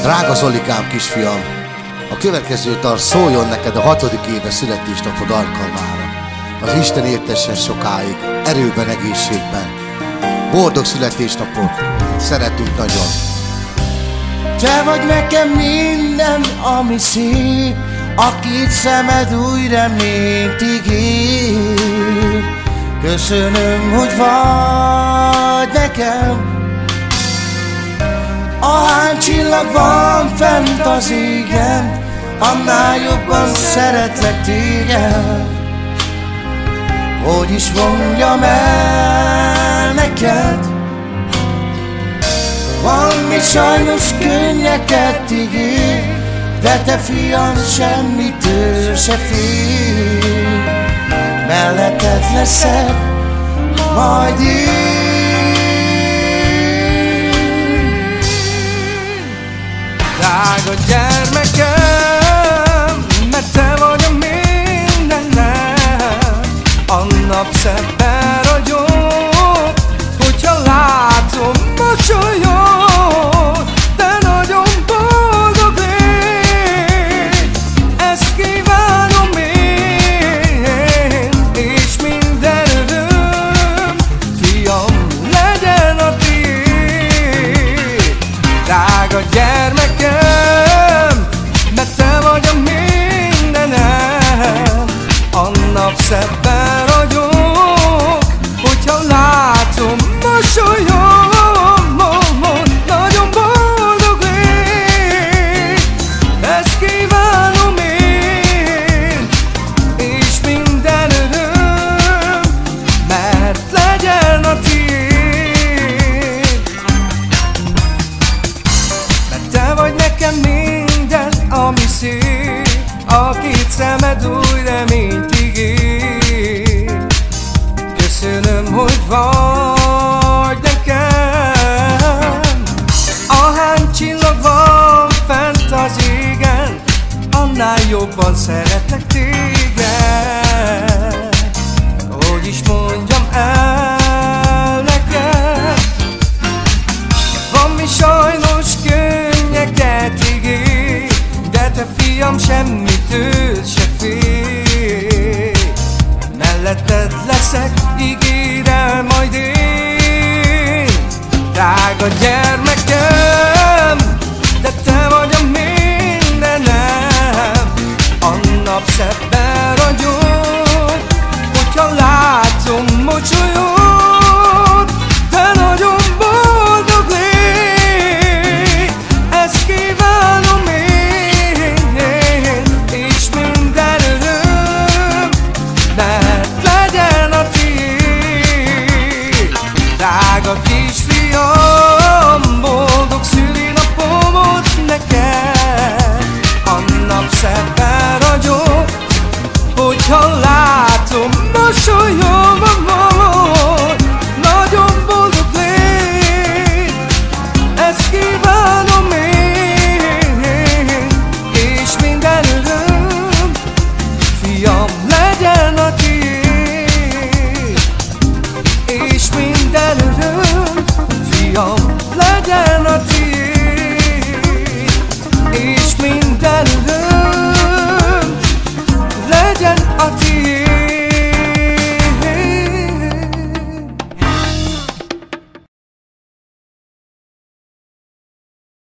Drága Zolikám kisfiam, a következő dal szóljon neked a 6. éve születésnapod alkalmára. Az Isten éltessen sokáig, erőben, egészségben. Boldog születésnapot, szeretünk nagyon. Te vagy nekem minden, ami szép, a két szemed új reményt ígér. Köszönöm, hogy vagy nekem. Ahány csillag van fent az égen, annál jobban szeretlek téged. Hogy is mondjam el neked, valami sajnos könnyeket ígér, de te fiam semmitől se fél. Melletted leszek majd én. Drága gyermekem, mert te vagy a mindenem. A nap szebben ragyog, hogyha látom mosolyod, de nagyon boldog légy. Ezt kívánom én, és minden öröm, fiam, legyen a tiéd. Drága gyermekem, mert te vagy a mindenem. A nap szebben ragyog, hogyha látom mosolyom, nagyon boldog légy. Ezt kívánom én, és minden öröm, mert legyen a tiéd. Mert te vagy nekem minden, ami szép, a két szemed új reményt ígér. Köszönöm, hogy vagy nekem. Ahány csillag van fent az égen, annál jobban szeretlek téged. Hogy is mondjam el neked, van mi sajnos könnyeket ígér, de te fiam semmitől se fél. Melletted leszek, ígérem majd én. Drága gyermekem, de te vagy a mindenem. A nap szebben ragyog, hogyha látom mosolyod, de nagyon boldog légy. Ezt kívánom én, és minden öröm, mert legyen a tiéd. Drága kisfiam, boldog szülinapomot neked. A nap szebben ragyog, hogyha látom mosolyomon, nagyon boldog légy. Ezt kívánom